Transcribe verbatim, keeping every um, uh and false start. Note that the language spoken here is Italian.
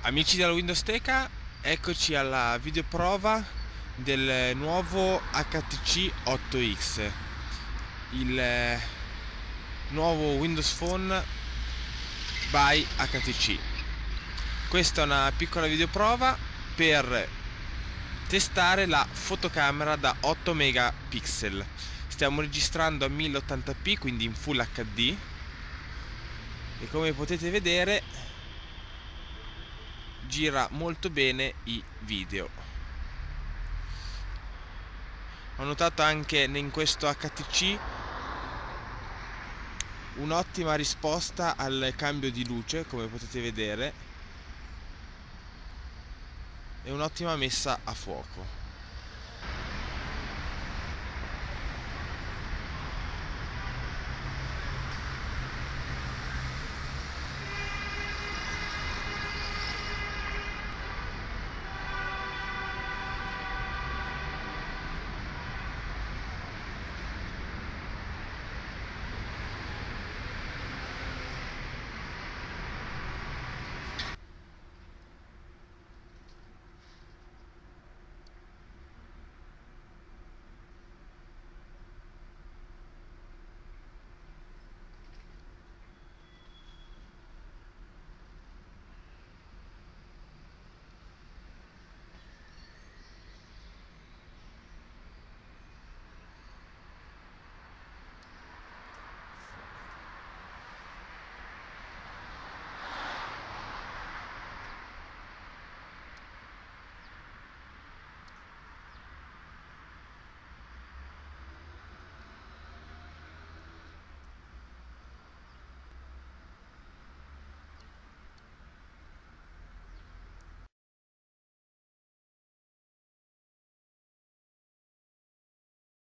Amici della Windows Teca, eccoci alla videoprova del nuovo H T C otto X, il eh, nuovo Windows Phone by H T C. Questa è una piccola videoprova per testare la fotocamera da otto megapixel. Stiamo registrando a mille ottanta p, quindi in Full H D, e come potete vedere gira molto bene i video. Ho notato anche in questo H T C un'ottima risposta al cambio di luce, come potete vedere, e un'ottima messa a fuoco.